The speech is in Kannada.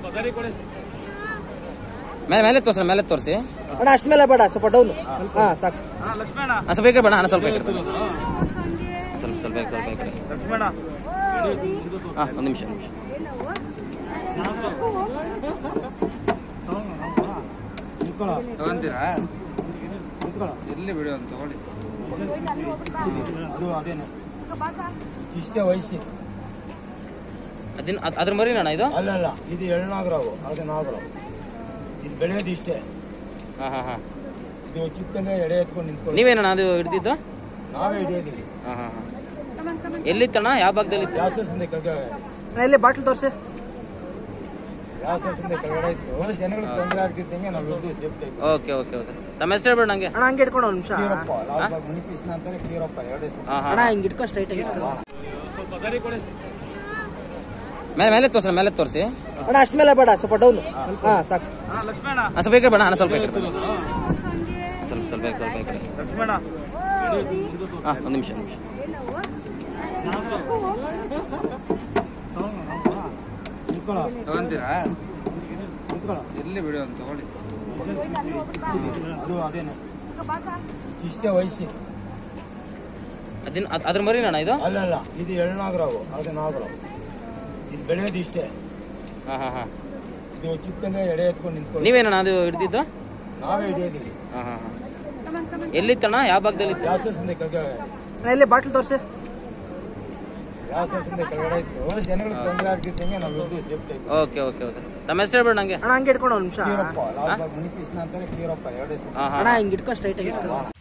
ಮೇಲೆ ತೋರ್ಸಿ ಮೇಲೆ ತೋರಿಸಿ ಅಣ್ಣ ಅಷ್ಟ ಮೇಲೆ ಬೇಡ ಸ್ವಲ್ಪ ಡೌನ್ ಹಾ ಸಾಕು ಸ್ವಲ್ಪ ಈ ಕಡೆ ಬೇಡ ಸ್ವಲ್ಪ ಈ ಕಡೆ ಸ್ವಲ್ಪ ಈ ಕಡೆ ಹಾಂ ಒಂದು ನಿಮಿಷ ತಗೊಂತೀರಾ ಎಲ್ಲಿ ಬಿಡು ಅಂತ ತಗೊಳ್ಳಿ ಅದು ಅದೇನೆ ಇಷ್ಟೇ ವಯಸ್ಸಿ ಅದ್ರ ಮರಿ ಅಣ್ಣ ಇದು ಅಲ್ಲಲ್ಲ ಇದು ಎಳ್ನಾಗರಾವು ಅದು ನಾಗರಾವು ಇದು ಬೆಳೆಯೋದು ಇಷ್ಟೇ ಹಾಂ ಇದು ಚಿಕ್ಕಂದ್ರೆ ಎಡೆ ಎತ್ಕೊಂಡು ನಿಂತ್ಕೊಂಡು ನೀವೇನಣ್ಣ ಅದು ಹಿಡ್ದಿದ್ದು ನಾವೇ ಹಿಡಿಯೋದಿಲ್ಲ ಹಾಂ ಎಲ್ಲಿತ್ತಣ್ಣ ಯಾವ ಭಾಗದಲ್ಲಿ ವ್ಯಾಸದಿಂದ ಕೆಳಗಡೆ ಇಲ್ಲಿ ಬಾಟ್ಲ್ ತೋರಿಸಿ ವ್ಯಾಸದಿಂದ ಕೆಳಗಡೆ ಇತ್ತು ಜನಗಳಿಗೆ ತೊಂದರೆ ಆಗ್ತಿದ್ದಂಗೆ ನಾವು ಹಿಡಿದು ಸೇಫ್ಟಿ ಓಕೆ ತಮ್ಮ ಹೆಸರು ಹೇಳ್ಬೇಡ ನಂಗೆ ಅಣ್ಣ ಹಂಗೆ ಇಟ್ಕೊಂಡು ಒಂದು ನಿಮಿಷ ಕೀರಪ್ಪ ಲಾಲ್ಬಾಗ್ ಮುನಿಕೃಷ್ಣ ಅಂತಾರೆ ಕೀರಪ್ಪ ಎರಡೇ ಅಣ್ಣ ಹಿಂಗೆ ಇಟ್ಕೊ ಸ್ಟ್ರೈಟ್ ಆಗಿ ಮೇಲೆ ತೋರಿಸಿ ಅಣ್ಣ ಅಷ್ಟ ಮೇಲೆ ಬೇಡ ಸ್ವಲ್ಪ ಡೌನ್ ಹಾ ಸಾಕು ಸ್ವಲ್ಪ ಈ ಕಡೆ ಬೇಡ ಸ್ವಲ್ಪ ಈ ಕಡೆ ಸ್ವಲ್ಪ ಈ ಕಡೆ ಹಾಂ ಒಂದು ನಿಮಿಷ ತಗೊಂತೀರಾ ಎಲ್ಲಿ ಬಿಡು ಅಂತ ತಗೊಳ್ಳಿ ಅದು ಅದೇನೆ ಇಷ್ಟೇ ವಯಸ್ಸಿ ಅದ್ರ ಮರಿ ಅಣ್ಣ ಇದು ಅಲ್ಲಲ್ಲ ಇದು ಎಳ್ನಾಗರಾವು ಅದು ನಾಗರಾವು ಇದು ಬೆಳೆಯೋದು ಇಷ್ಟೇ ಹಾಂ ಇದು ಚಿಕ್ಕಂದ್ರೆ ಎಡೆ ಎತ್ಕೊಂಡು ನಿಂತ್ಕೊಂಡು ನೀವೇನಣ್ಣ ಅದು ಹಿಡ್ದಿದ್ದು ನಾವೇ ಹಿಡಿಯೋದಿಲ್ಲ ಹಾಂ ಎಲ್ಲಿತ್ತಣ್ಣ ಯಾವ ಭಾಗದಲ್ಲಿ ವ್ಯಾಸದಿಂದ ಕೆಳಗಡೆ ಇಲ್ಲಿ ಬಾಟ್ಲ್ ತೋರಿಸಿ ವ್ಯಾಸದಿಂದ ಕೆಳಗಡೆ ಇತ್ತು ಜನಗಳಿಗೆ ತೊಂದರೆ ಆಗ್ತಿದ್ದಂಗೆ ನಾವು ಹಿಡಿದು ಸೇಫ್ಟಿ ಓಕೆ ತಮ್ಮ ಹೆಸರು ಹೇಳ್ಬೇಡ ನಂಗೆ ಅಣ್ಣ ಹಂಗೆ ಇಟ್ಕೊಂಡು ಒಂದು ನಿಮಿಷ ಕೀರಪ್ಪ ಲಾಲ್ಬಾಗ್ ಮುನಿಕೃಷ್ಣ ಅಂತಾರೆ ಕೀರಪ್ಪ ಎರಡೇ ಅಣ್ಣ ಹಿಂಗೆ ಇಟ್ಕೊ ಸ್ಟ್ರೈಟ್ ಆಗಿ